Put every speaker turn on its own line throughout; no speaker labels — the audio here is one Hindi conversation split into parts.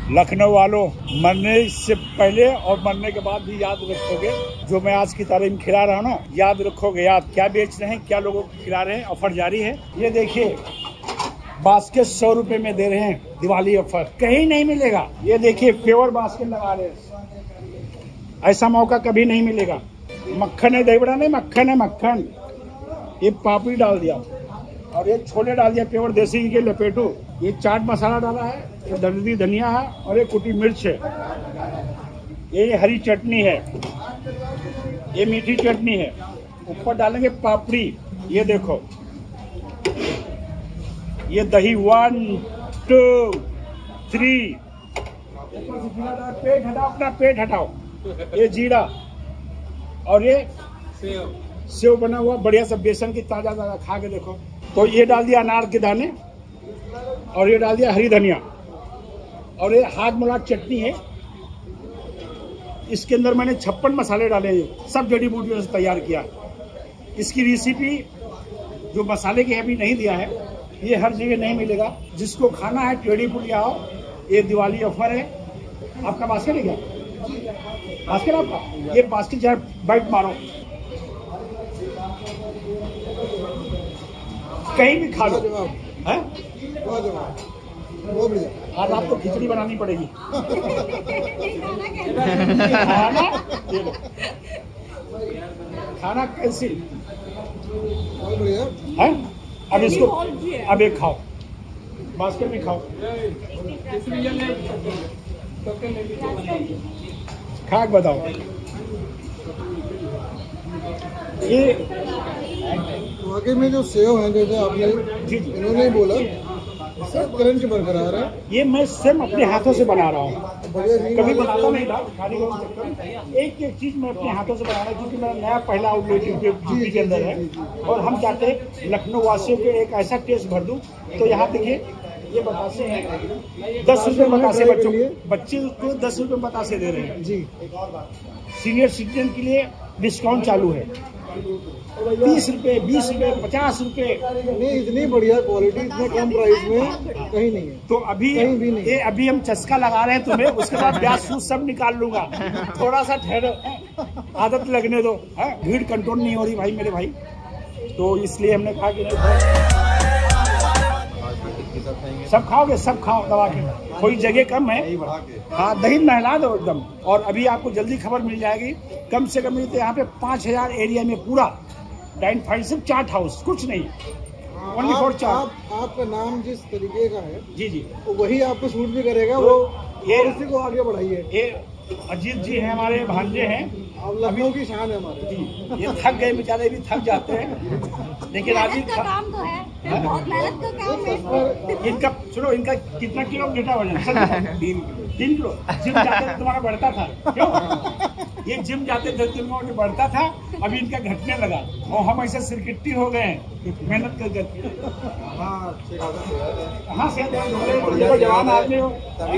लखनऊ वालों, मरने से पहले और मरने के बाद भी याद रखोगे जो मैं आज की तारीख में खिला रहा हूँ ना, याद रखोगे। याद क्या बेच रहे हैं, क्या लोगों को खिला रहे हैं, ऑफर जारी है। ये देखिए बास्केट 100 रुपए में दे रहे हैं, दिवाली ऑफर कहीं नहीं मिलेगा। ये देखिए प्योर बास्केट लगा रहे हैं, ऐसा मौका कभी नहीं मिलेगा। मक्खन है, दही बड़ा नहीं, मक्खन है, मक्खन। ये पापड़ी डाल दिया और ये छोले डाल दिया प्योर देसी घी के लपेटू। ये चाट मसाला डाला है, ये दर्दी धनिया है और ये कुटी मिर्च है। ये हरी चटनी है, ये मीठी चटनी है। ऊपर डालेंगे पापड़ी। ये देखो, ये दही 1 2 3। ऊपर से जीरा डाल, पेट हटाओ, अपना पेट हटाओ। ये जीरा और ये सेव बना हुआ बढ़िया सा बेसन की ताजा ताजा, खा के देखो। तो ये डाल दिया अनार के दाने और ये डाल दिया हरी धनिया और ये हाथ मुलाक चटनी है। इसके अंदर मैंने 56 मसाले डाले हैं, सब जड़ी बूटियों से तैयार किया। इसकी रेसिपी जो मसाले की अभी नहीं दिया है, ये हर जगह नहीं मिलेगा। जिसको खाना है टेढ़ी पुलिया आओ, ये दिवाली ऑफर है। आपका बास्केट है क्या? बास्केट आपका? ये बास्केट चाहे बाइट मारो, कहीं भी खा लो। है आज आपको खिचड़ी बनानी पड़ेगी। खाना कैंसिल है। अब इसको अब एक खाओ, बास्केट में खाओ, खा के बताओ। ये
वाकई में जो सेव है, जैसे आपने इन्होंने बोला, सब क्रंच बरकरार है।
ये मैं स्वयं अपने हाथों से बना रहा हूँ, कभी बनाता नहीं था खाने का चक्कर। एक एक चीज मैं अपने हाथों से बना रहा हूँ, क्योंकि मेरा नया पहला आउटलेट यूपी के अंदर है और हम चाहते हैं लखनऊ वासियों के एक ऐसा टेस्ट भर दूं। तो यहाँ देखिए, ये बतासे हैं 10 रुपए बतासे, बच्चे को 10 रुपए बतासे दे रहे हैं जी। सीनियर सिटीजन के लिए डिस्काउंट चालू है, 30 रुपए, 20 रुपए, 50 रुपए।
इतनी बढ़िया क्वालिटी इतने कम प्राइस में कहीं नहीं है।
तो अभी ये अभी हम चस्का लगा रहे हैं तुम्हें, उसके बाद ब्याज सूद सब निकाल लूंगा। थोड़ा सा ठहरो, आदत लगने दो। भीड़ कंट्रोल नहीं हो रही भाई मेरे भाई, तो इसलिए हमने कहा कि सब खाओगे, सब खाओ दबा के, कोई जगह कम है। हाँ, दही नहला दो एकदम। और अभी आपको जल्दी खबर मिल जाएगी, कम से कम तो यहाँ पे 5000 एरिया में पूरा डाइन फाइन, सिर्फ चाट हाउस, कुछ नहीं, ओनली फॉर चाट।
आपका नाम जिस तरीके का है
जी जी,
तो वही आपको सूट भी करेगा। वो ये उसी को आगे बढ़ाइए।
ये अजीत जी हैं, हमारे भांजे हैं,
लखनऊ की शान है हमारे
जी। ये थक गए बेचारे, भी थक जाते हैं, लेकिन अभी
काम तो है, बहुत मेहनत का काम है।
इनका सुनो, इनका कितना किलो घटा वजन? 3 किलो। जिम जाते थे तुम्हारा बढ़ता था, क्यों? ये जिम जाते थे तो बढ़ता था, अभी इनका घटने लगा और हम ऐसे सिरकिट्टी हो गए हैं मेहनत कर। हाँ, जवान आदमी हो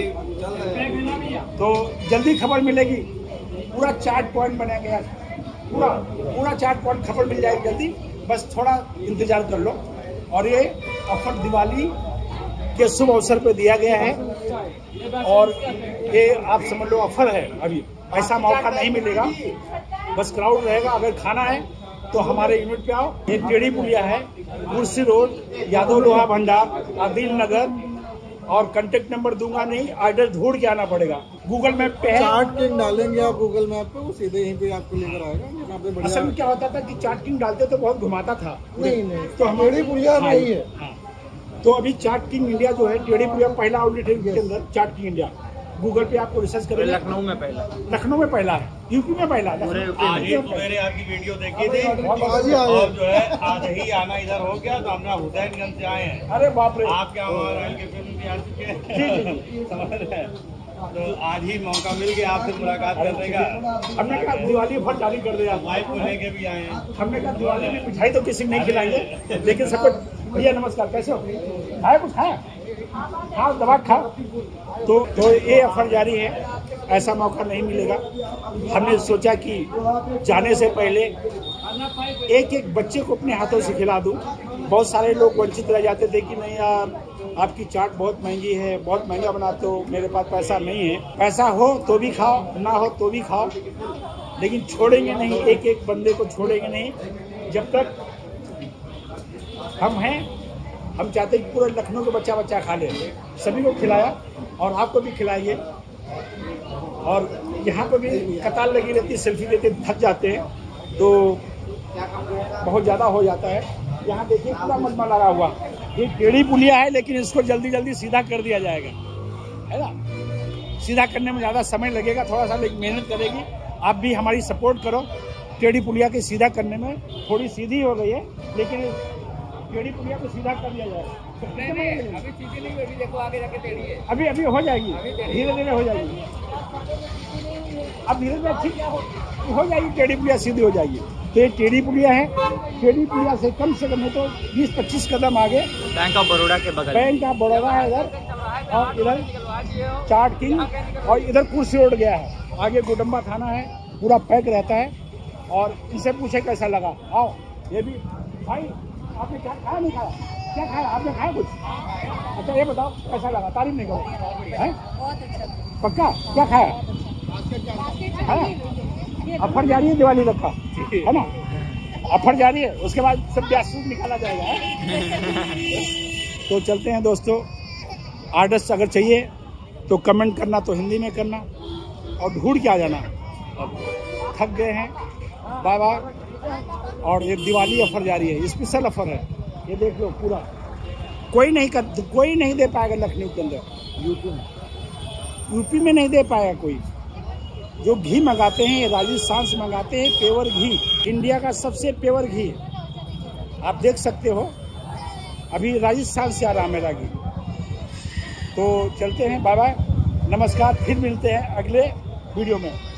तो जल्दी खबर मिलेगी। पूरा चार्ट पॉइंट बना गया, पूरा चार्ट पॉइंट खबर मिल जाएगी जल्दी, बस थोड़ा इंतजार कर लो। और ये ऑफर दिवाली के शुभ अवसर पे दिया गया है और ये आप समझ लो ऑफर है। अभी ऐसा मौका नहीं मिलेगा, बस क्राउड रहेगा। अगर खाना है तो हमारे यूनिट पे आओ। ये टेढ़ी पुलिया है, कुर्सी रोड, यादव लोहा भंडार, आदिल नगर। और कांटेक्ट नंबर दूंगा नहीं, ऑर्डर ढूंढ के आना पड़ेगा। गूगल मैप पे है,
चाट किंग डालेंगे आप गूगल मैप पे, वो सीधे यहीं पे आपको लेकर आएगा।
असल में क्या होता था कि चाट किंग डालते तो बहुत घुमाता था।
नहीं, तो हमारी पुलिया नहीं है।
हाँ, तो अभी चाट किंग इंडिया जो है, टेढ़ी पुलिया पहला आउटलेट है इसके अंदर, चाट किंग इंडिया। गूगल पे आपको रिसर्च करेंगे,
लखनऊ में पहला है,
यूपी में पहला।
मेरे आपकी वीडियो देखी थी
और
जो है आज ही आना इधर हो गया, तो हमने हुसैनगंज से आए हैं।
अरे बाप रे,
आप क्या हमारे के फिल्म भी आ चुके हैं, समझ रहे हैं। तो आज ही मौका मिल गया आपसे मुलाकात करने का।
हमने कहा दिवाली भर जारी कर दिया,
वाइफ को लेके भी आए हैं।
हमने कहा दिवाली में मिठाई तो किसी नहीं खिलाएंगे, लेकिन सबको भैया नमस्कार, कैसे हो? खाया कुछ खाया? हाँ, दवा खा। तो ये ऑफर जारी है, ऐसा मौका नहीं मिलेगा। हमने सोचा कि जाने से पहले एक एक बच्चे को अपने हाथों से खिला दूं। बहुत सारे लोग वंचित रह जाते थे कि नहीं यार आपकी चाट बहुत महंगी है, बहुत महंगा बनाते हो, मेरे पास पैसा नहीं है। पैसा हो तो भी खाओ, ना हो तो भी खाओ, लेकिन छोड़ेंगे नहीं, एक एक बंदे को छोड़ेंगे नहीं जब तक हम हैं। हम चाहते हैं कि पूरे लखनऊ के बच्चा बच्चा खा ले, सभी को खिलाया और आपको भी खिलाइए। और यहाँ पर भी कतार लगी रहती, सेल्फी लेते थक जाते हैं तो बहुत ज़्यादा हो जाता है। यहाँ देखिए पूरा मलमा लगा हुआ, ये टेढ़ी पुलिया है, लेकिन इसको जल्दी जल्दी सीधा कर दिया जाएगा, है ना। सीधा करने में ज़्यादा समय लगेगा थोड़ा सा, लेकिन मेहनत करेगी। आप भी हमारी सपोर्ट करो, टेढ़ी पुलिया के सीधा करने में थोड़ी सीधी हो गई है, लेकिन टेढ़ी पुलिया को सीधा कर दिया जाएगा।
अभी सीधी नहीं, अभी देखो आगे जाके टेढ़ी है।
अभी हो जाएगी, धीरे धीरे हो जाएगी। अब धीरे धीरे ठीक हो जाएगी, टेढ़ी पुलिया सीधी हो जाएगी। तो ये टेढ़ी पुलिया है, टेढ़ी पुलिया से कम नहीं तो 20-25 कदम आगे
बैंक ऑफ बड़ौदा के बगल,
बैंक ऑफ बड़ौदा है इधर, और इधर चाट किंग, और इधर कुर्सी रोड गया है, आगे गोडम्बा थाना है, पूरा पैक रहता है। और इनसे पूछे कैसा लगा, आओ। ये भी भाई आपने क्या खाया, नहीं खाया, क्या खाया आपने, खाया कुछ? अच्छा ये बताओ कैसा लगा, तारीफ नहीं करो, है
बहुत अच्छा,
पक्का? क्या खाया है? ऑफर जारी है दिवाली तक का, है ना, ऑफर जारी है, उसके बाद सब ब्याज निकाला जाएगा, है? तो चलते हैं दोस्तों, आर्डर्स अगर चाहिए तो कमेंट करना, तो हिंदी में करना, और ढूंढ के आ जाना। थक गए हैं, बाय बाय। और ये दिवाली ऑफर जारी है, स्पेशल ऑफर है, ये देख लो पूरा। कोई नहीं दे पाएगा लखनऊ के अंदर, यूपी में नहीं दे पाएगा कोई। जो घी मंगाते हैं ये राजस्थान से मंगाते हैं, पेवर घी, इंडिया का सबसे पेवर घी, आप देख सकते हो। अभी राजस्थान से आ रहा मेरा घी। तो चलते हैं, बाय बाय, नमस्कार, फिर मिलते हैं अगले वीडियो में।